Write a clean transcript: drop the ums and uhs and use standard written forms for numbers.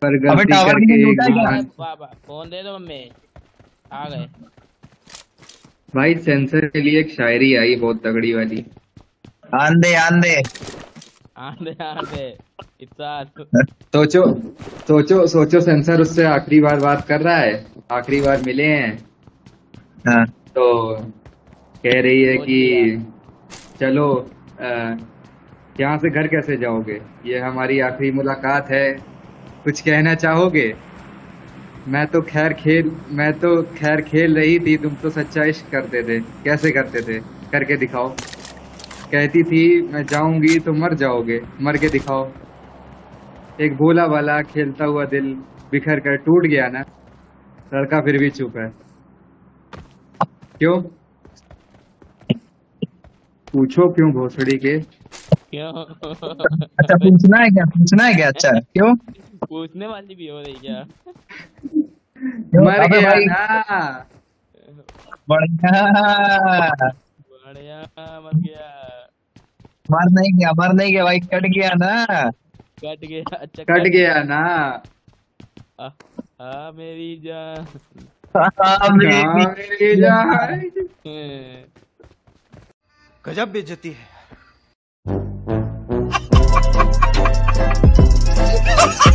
पर अबे गलती टावर करके नहीं एक लूटा क्या? दुकान। बाबा फोन दे दो मम्मी। आ गए। भाई सेंसर के लिए एक शायरी आई बहुत तगड़ी वाली। आंधे आंधे। आंधे आंधे। इतना। सोचो सोचो सोचो, सेंसर उससे आखिरी बार बात कर रहा है। आखिरी बार मिले हैं हाँ। तो कह रही है सोच कि लिया। चलो, यहाँ से घर कैसे जाओगे? ये हमारी आखिरी मुलाकात है, कुछ कहना चाहोगे? मैं तो खैर खेल रही थी, तुम तो सच्चा इश्क करते थे। कैसे करते थे? करके दिखाओ। कहती थी मैं जाऊंगी तो मर जाओगे, मर के दिखाओ। एक भोला वाला खेलता हुआ दिल बिखर कर टूट गया ना। लड़का फिर भी चुप है। क्यों? पूछो क्यों भोसड़ी के। क्यों? अच्छा पूछना है क्या? पूछना है क्या? अच्छा क्यों? पूछने वाली भी हो रही क्या? क्यों मर अबे गया भाई? ना। बढ़िया। बढ़िया। मर गया। मर नहीं गया, मर नहीं गया भाई, कट गया ना। कट गया, अच्छा कट कट गया गया। ना। आ, मेरी जान। हाँ, हाँ मेरी जान। गजब बेइज्जती है।